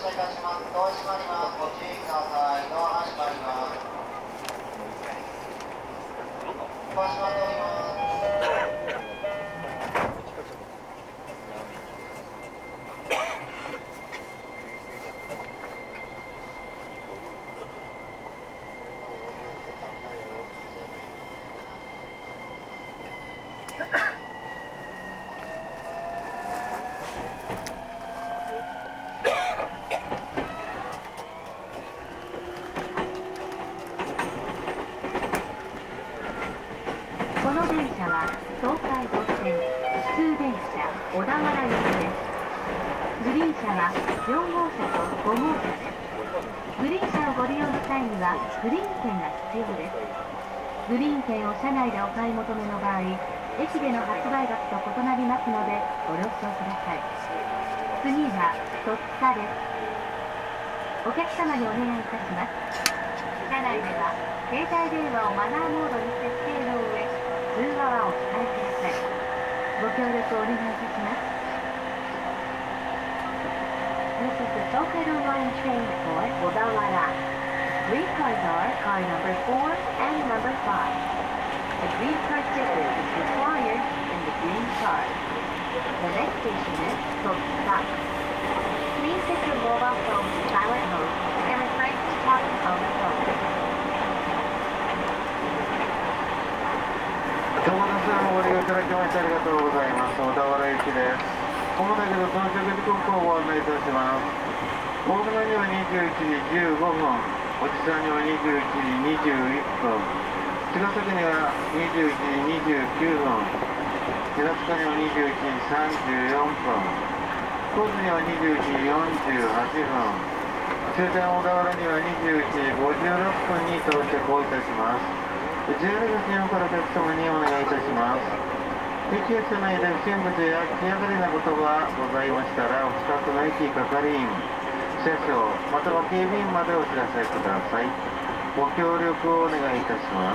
車いたします。ドア閉まります。ご注意ください。ドアが閉まります。ドア閉まっております。 この電車は東海道線普通電車小田原行きです。グリーン車は4号車と5号車です。グリーン車をご利用の際にはグリーン券が必要です。グリーン券を車内でお買い求めの場合、駅での発売額と異なりますのでご了承ください。次は戸塚です。お客様にお願いいたします。車内では携帯電話をマナーモードに設定の上、通話はお控えください。ご協力お願いいたします。This is the Tokaido Line train for Odawara. Three cars are car number 4 and number 5. The green car sticker is required in the green car. The next station is Totsuka. Please set your mobile phone to silent mode and refrain from talking on the phone. ご利用いただきましてありがとうございます。小田原駅です。このだけど到着時刻をご案内いたします。大船には21時15分、おじさんには21時21分、茅ヶ崎には21時29分、平塚には21時34分、高知には21時48分、終点小田原には21時56分に到着をいたします。JR が日本からお客様にお願いいたします。駅や車内で不審物や気上がりなことがございましたら、お近くの駅係員、車掌、または警備員までお知らせください。ご協力をお願いいたします。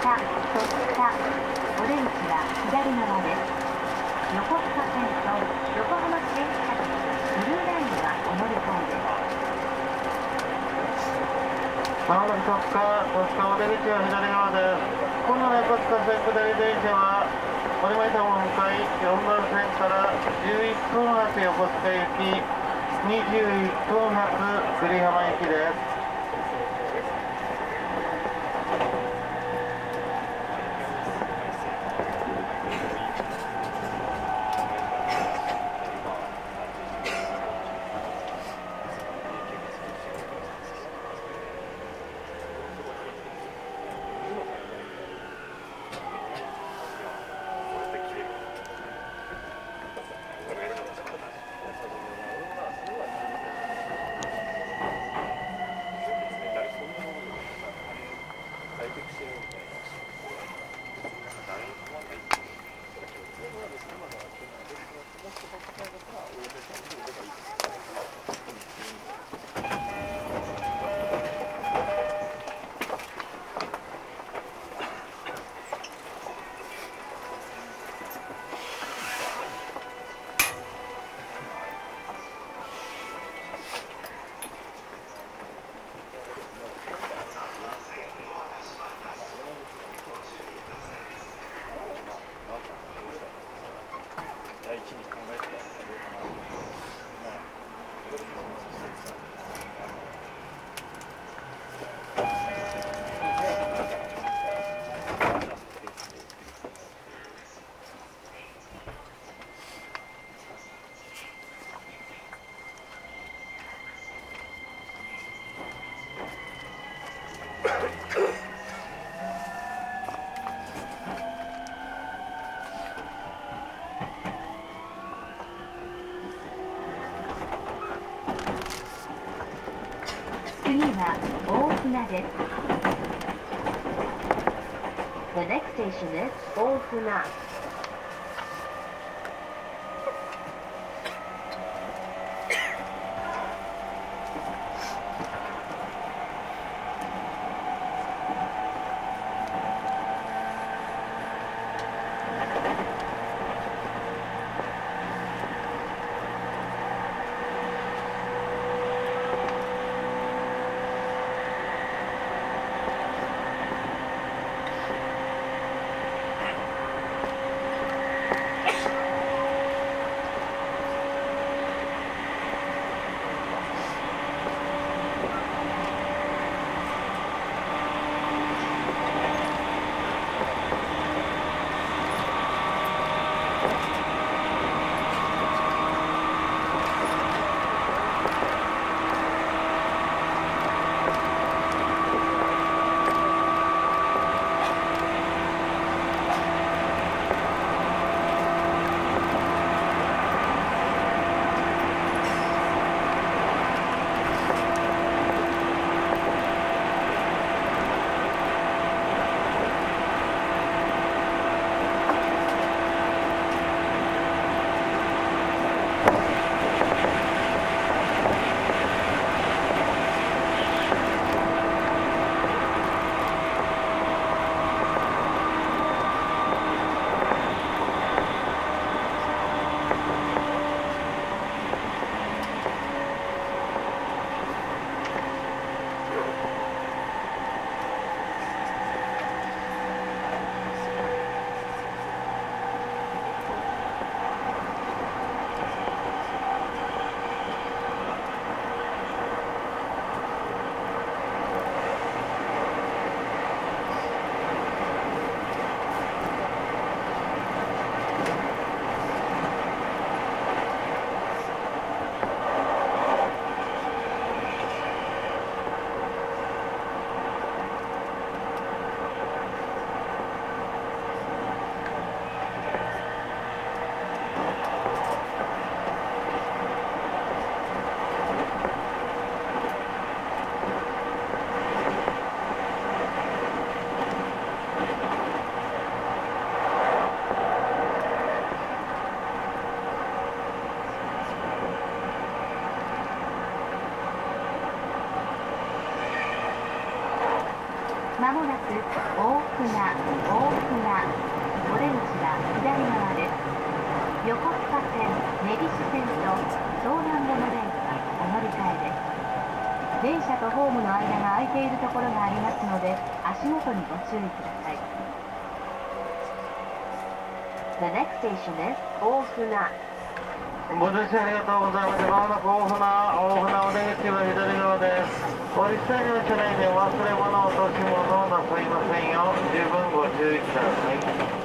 下、お出口は左側です。横須賀線と横浜市営地下鉄ブルーラインはお乗り換えです。 まもなく戸塚お出口は左側です。今度の横須賀線下り電車は折間板門向かい4番線から11分発横須賀行き、21分発久里浜行きです。 次は大船です。The next station is 大船。 もなく大船、お出口は左側です。横須賀線、根岸線と湘南モノレールはお乗り換えです。電車とホームの間が空いているところがありますので、足元にご注意ください。The next station is 大船。 ご乗車ありがとうございます。まもなく大船お出口は左側です。お列車の車内で忘れ物、落とし物をなさいませんよう、十分ご注意ください。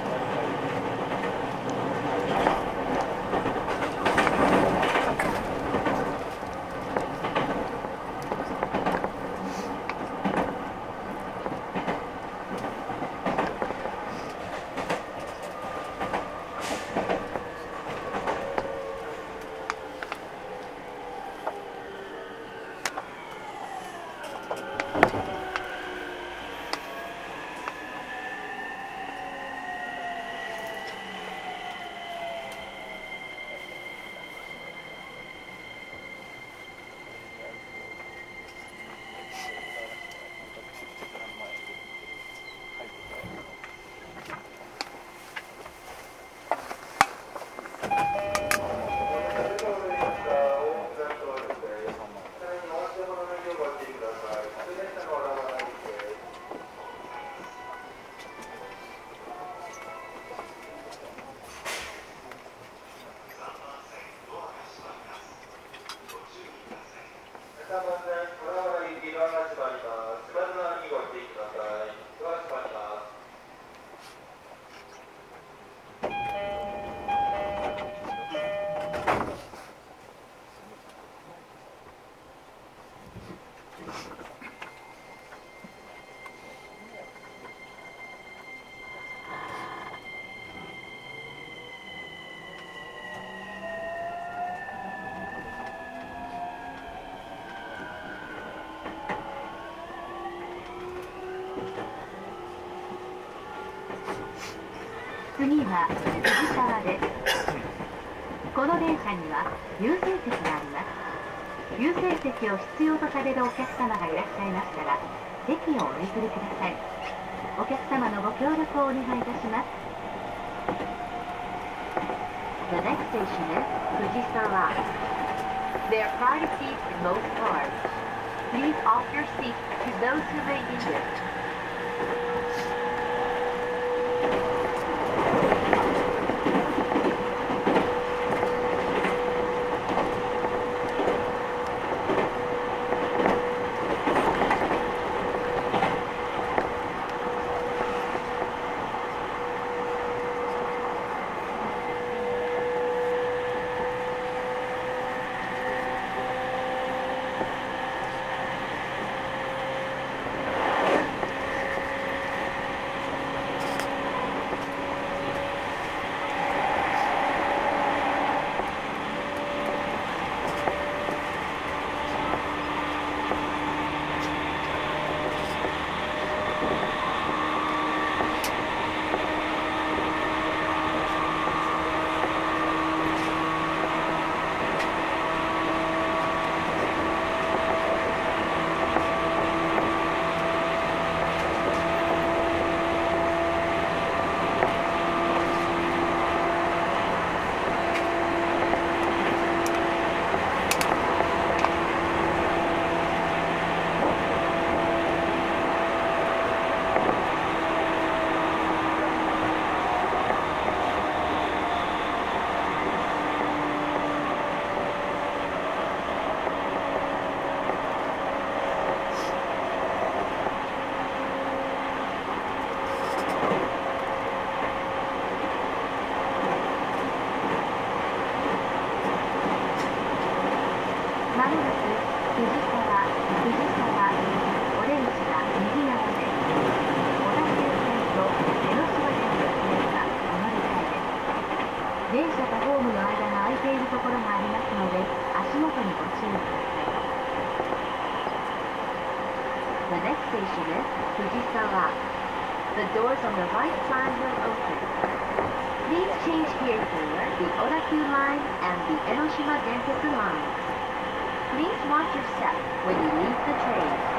次は藤沢です。この電車には優先席があります。優先席を必要とされるお客様がいらっしゃいましたら、席をお譲りください。お客様のご協力をお願いいたします。The next station is 藤沢。There are private seats in most cars. Please offer your seat to those who may need it. The next station is Fujisawa. The doors on the right side will open. Please change here for the Odakyu line and the Enoshima Densetsu line. Please watch your step when you leave the train.